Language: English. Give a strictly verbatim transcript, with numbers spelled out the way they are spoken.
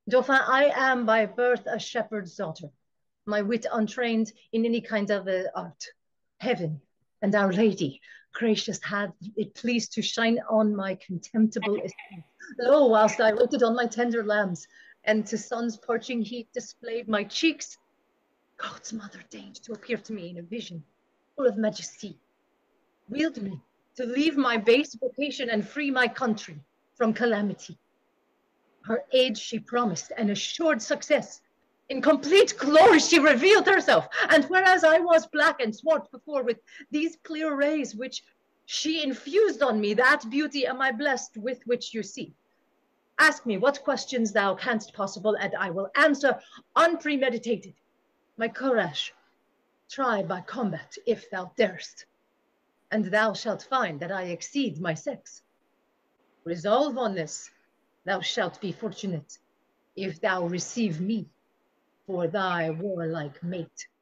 Dauphin, I am by birth a shepherd's daughter, my wit untrained in any kind of uh, art. Heaven and Our Lady gracious had it pleased to shine on my contemptible estate. Lo, whilst I waited on my tender lambs, and to sun's parching heat displayed my cheeks, God's mother deigned to appear to me in a vision full of majesty, willed me to leave my base vocation and free my country from calamity. Her aid she promised and assured success. In complete glory she revealed herself, and whereas I was black and swart before with these clear rays which she infused on me, that beauty am I blessed with which you see. Ask me what questions thou canst possible, and I will answer unpremeditated. My courage, try by combat if thou darest, and thou shalt find that I exceed my sex. Resolve on this, thou shalt be fortunate if thou receive me for thy warlike mate.